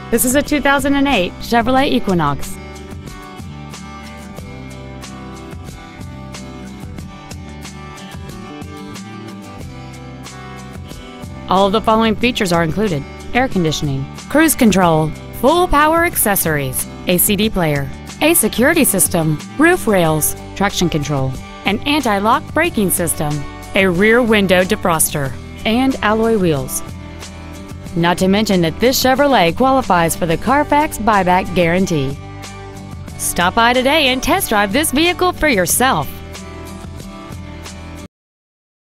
This is a 2008 Chevrolet Equinox. All of the following features are included: air conditioning, cruise control, full power accessories, a CD player, a security system, roof rails, traction control, an anti-lock braking system, a rear window defroster, and alloy wheels. Not to mention that this Chevrolet qualifies for the Carfax buyback guarantee. Stop by today and test drive this vehicle for yourself.